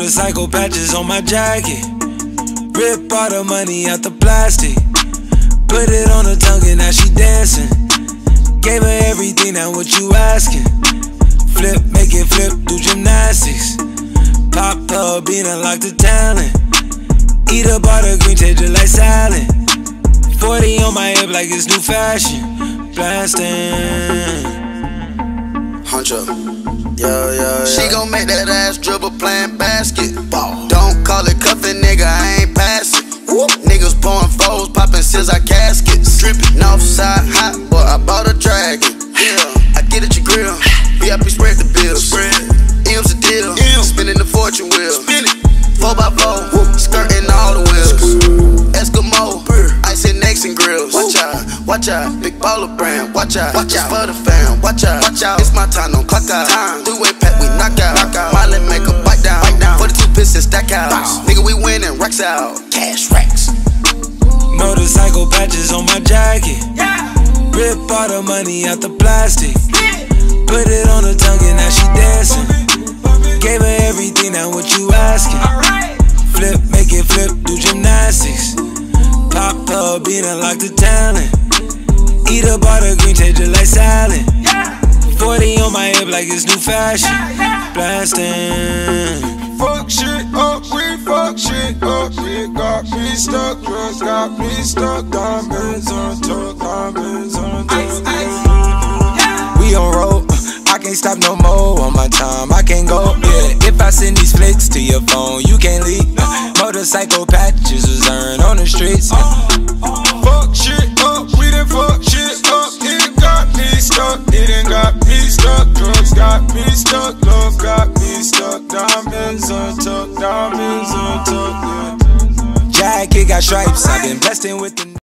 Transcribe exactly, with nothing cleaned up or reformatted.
Motorcycle patches on my jacket. Rip all the money out the plastic. Put it on her tongue and now she dancing. Gave her everything, now what you asking? Flip, make it flip, do gymnastics. Pop her bean, unlock the talent. Eat up all the green, taste just like salad. Forty on my hip like it's new fashion. Blasting. Huncho, yeah, yeah, yeah. She gon' make that ass dribble playing basketball. Don't call it cuffin', nigga, I ain't passing. Whoop. Niggas pouring foes, poppin' scissor caskets. Drippin' Northside hot, boy, I bought a dragon. Yeah, I get at your grill. V I P spread the bills. Spread. M's a deal. M. Spinning the fortune wheel. Spin it. Four by four. Whoop. Skirting all the wheels. Eskimo. Ice and necks and grills. Watch out, watch out. Big baller brand. Watch out, watch out. For the fam. Watch out, watch out. It's my time, don't clock out. Time. Three-way pack, we knock out. Knock out. Miley make a bite down. Bite down. forty-two pistons stack out. Bow. Nigga, we winning. Racks out. Cash racks. Motorcycle patches on my jacket. Yeah. Rip all the money out the plastic. Put it on her tongue and now she dancing. Gave her everything, now what you asking? Flip, make it flip, do gymnastics. Pop her bean, unlock the talent. Eat up all the green, taste just like salad. Forty on my hip like it's new fashion. Blasting. Fuck shit up, we fuck shit up. It got me stuck, drugs got me stuck. Diamonds on top, diamonds on top. We on road, I can't stop no more on my time, I can't go, yeah. If I send these flicks to your phone, you can't leave. Motorcycle patches was earned on the streets. Fuck shit up, we done fuck shit up. It got me stuck, it ain't got me stuck. Drugs got me stuck, love got me stuck. Diamonds on top, diamonds on top, yeah. Jacket got stripes, I've been blessed with the